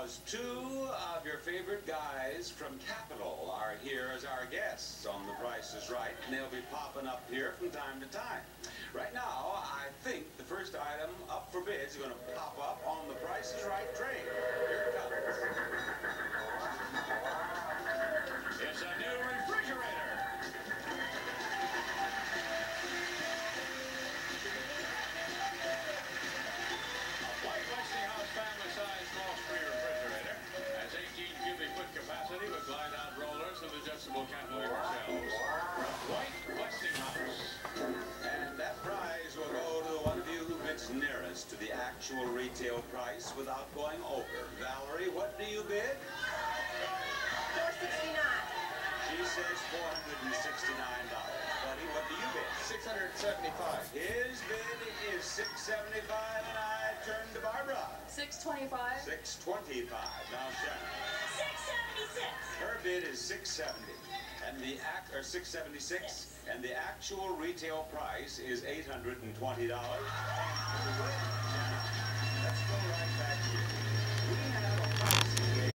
because two of your favorite guys from Capital are here as our guests on The Price is Right, and they'll be popping up here from time to time. Right now, I think the first item up for bids is going to pop up on The Price is Right train. Here it comes. It's a new refrigerator. Family-size small screen refrigerator has 18 cubic foot capacity with glide-out rollers and adjustable cantilever shelves. White Westinghouse. And that prize will go to the one of you who bids nearest to the actual retail price without going over. Valerie, what do you bid? $469. She says $469. Buddy, what do you bid? $675. His bid is $675, and I turn to Barbara. $625. $625. Now, Shannon. $676. Her bid is $670, and the $676, Yes. and the actual retail price is $820. And you win.